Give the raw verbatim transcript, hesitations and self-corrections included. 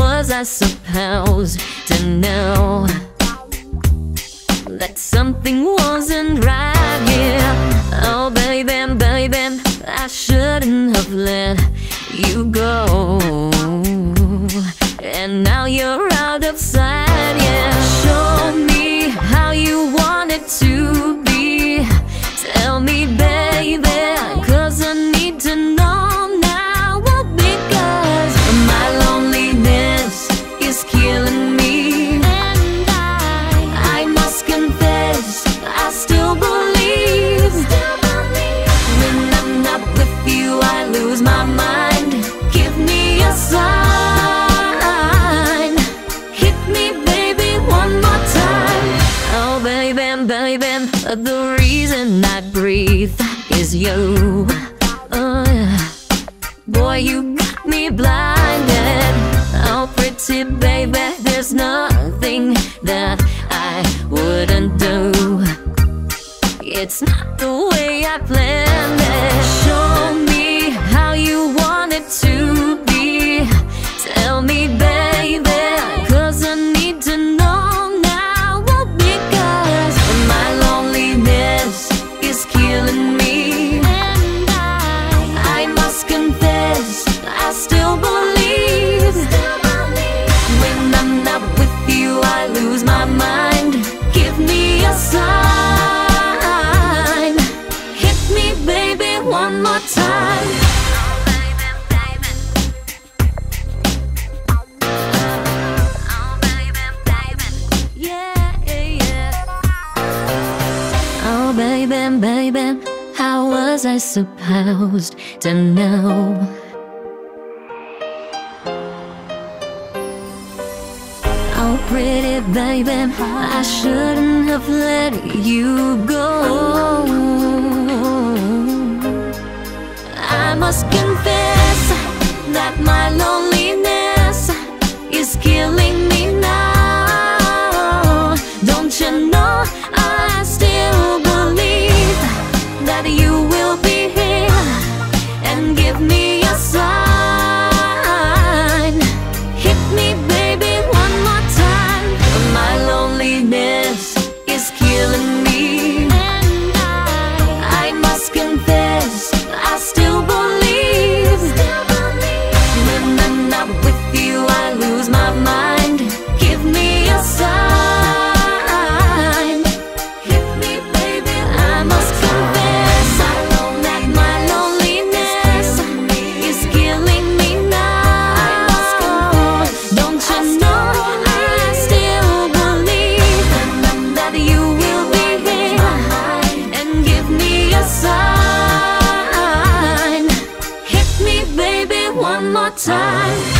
was I supposed to know that something wasn't right here? Oh baby, baby, I shouldn't have let you go, and now you're out of sight, yeah. Show me how you want it to be. Tell me, baby, cause I need to know now. Well, because my loneliness is killing me, and I, I must confess, I still believe, still believe. When I'm not with you, I lose my mind. Give me a sign. Hit me, baby, one more time. Oh, baby, baby, the reason I breathe is you. Oh, yeah. Boy, you got me blinded. Oh, pretty baby, there's nothing that I wouldn't do. It's not the way I planned it. Show me how you want it to be. Tell me, baby, cause I need to know now. Well, because my loneliness is killing me, and I, I must confess, I still believe, still believe. When I'm not with you, I lose my mind. Give me a sign. Hit me, baby, one more time. Oh baby, baby, how was I supposed to know? Oh pretty baby, I shouldn't have let you go. I must confess that my loneliness is killing me now. Don't you know I still believe that you will be here and give me a sign. Hit me, baby, one more time. My loneliness is killing me, and I, I must confess, I still believe, still believe. When I'm not with you, I lose my mind. Give me a sign. Hit me, baby, I must confess that my loneliness is killing me now. Don't you know I still believe that you will be here and give me a sign. Hit me, baby, one more time.